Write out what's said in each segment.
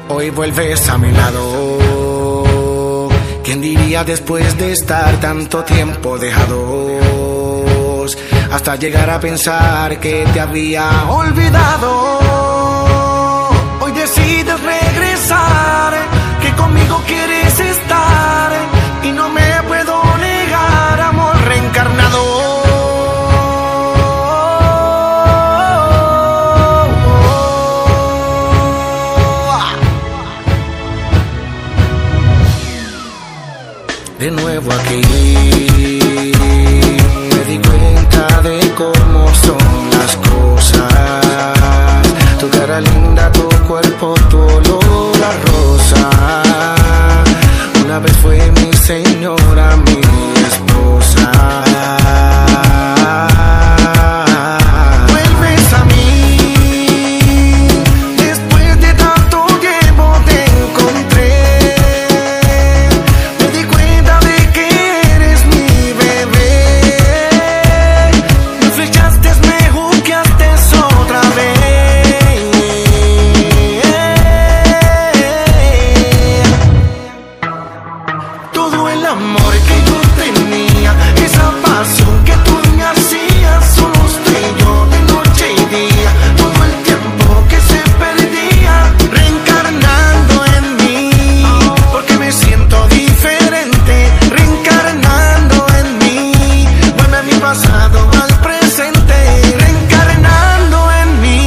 Hoy vuelves a mi lado. ¿Quién diría después de estar tanto tiempo dejados? Hasta llegar a pensar que te había olvidado. Hoy decides regresar, que conmigo quieres estar, y no me puedo negar, amor reencarnado. De nuevo aquí me di cuenta de cómo son las cosas. Tu cara linda, tu cuerpo, tu olor a rosa. Una vez fue mi señora, mi esposa. Vuelves a mí, después de tanto tiempo te encontré. Me di cuenta de que eres mi bebé. Me flechaste, me juzgaste otra vez. Todo el amor que yo tenía, esa pasión que tú me hacías, solo estoy yo de noche y día. Todo el tiempo que se perdía, reencarnando en mí, porque me siento diferente, reencarnando en mí. Vuelve mi pasado al presente, reencarnando en mí.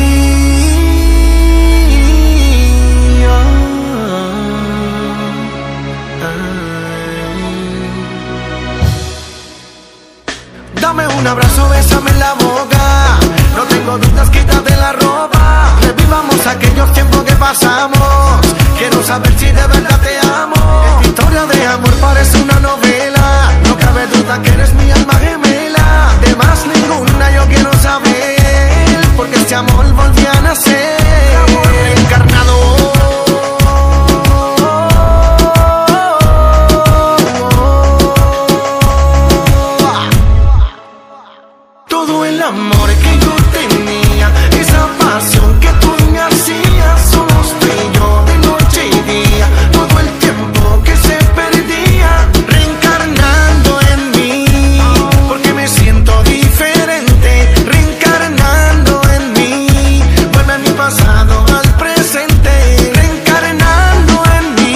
Dame un abrazo, bésame en la boca. No tengo dudas, quítate la ropa. Revivamos aquellos tiempos que pasamos. Quiero saber si de verdad te amo. Esta historia de amor parece una novela. No cabe duda que eres mi alma gemela. De más ninguna yo quiero saber, porque este amor volvió a nacer. Amor reencarnado. Todo el amor que yo tenía, esa pasión que tú me hacías, solo estoy yo de noche y día. Todo el tiempo que se perdía, reencarnando en mí, porque me siento diferente, reencarnando en mí. Vuelve mi pasado al presente, reencarnando en mí.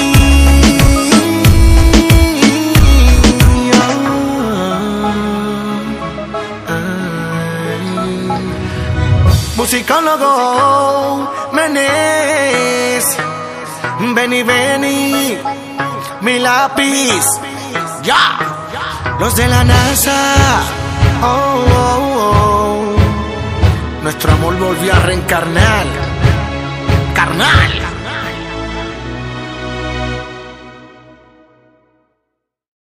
Musicólogo Menes, Benny Benny, mi lápiz, ya, los de la NASA. Oh, oh, oh. Nuestro amor volvió a reencarnar, carnal.